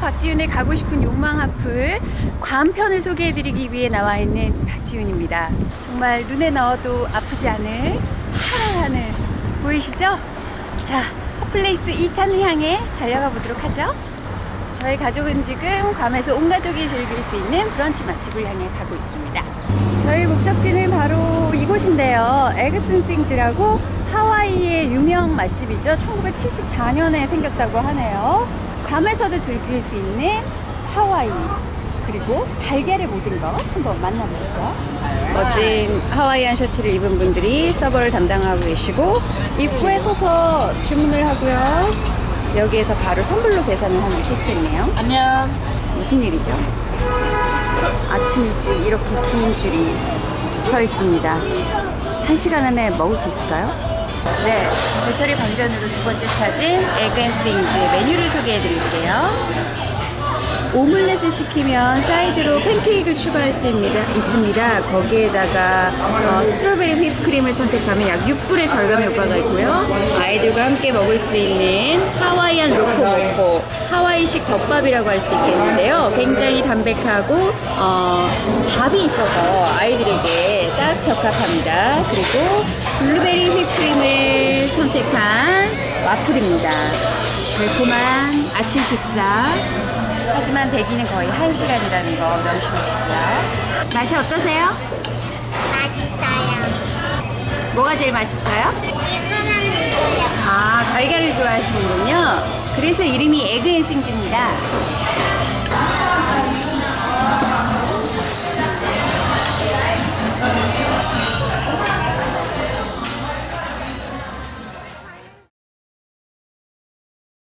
박지윤의 가고 싶은 욕망 하플 관편을 소개해드리기 위해 나와 있는 박지윤입니다. 정말 눈에 넣어도 아프지 않을 파란 하늘 보이시죠? 자, 핫플레이스 2탄을 향해 달려가 보도록 하죠. 저희 가족은 지금 괌에서 온 가족이 즐길 수 있는 브런치 맛집을 향해 가고 있습니다. 저희 목적지는 바로 이곳인데요. 에그슨싱즈라고 하와이의 유명 맛집이죠. 1974년에 생겼다고 하네요. 괌에서도 즐길 수 있는 하와이, 그리고 달걀의 모든 것 한번 만나보시죠. 멋진 하와이안 셔츠를 입은 분들이 서버를 담당하고 계시고, 입구에 서서 주문을 하고요. 여기에서 바로 선불로 계산을 하는 시스템이에요. 안녕. 무슨 일이죠? 아침 일찍 이렇게 긴 줄이 서 있습니다. 1시간 안에 먹을 수 있을까요? 네, 배터리 반전으로 두 번째 찾은 에그앤싱즈 메뉴를 소개해 드릴게요. 오믈렛을 시키면 사이드로 팬케이크를 추가할 수 있습니다. 거기에다가 스트로베리 휘프크림을 선택하면 약 6불의 절감 효과가 있고요. 아이들과 함께 먹을 수 있는 하와이안 로코모코, 하와이식 덮밥이라고 할 수 있겠는데요. 굉장히 담백하고 밥이 있어서 아이들에게 딱 적합합니다. 그리고 블루베리 휘프크림을 선택한 와플입니다. 달콤한 아침 식사. 하지만 대기는 거의 1시간이라는 거 명심하시고요. 맛이 어떠세요? 맛있어요. 뭐가 제일 맛있어요? 아, 달걀을 좋아하시는군요. 그래서 이름이 에그앤싱즈입니다.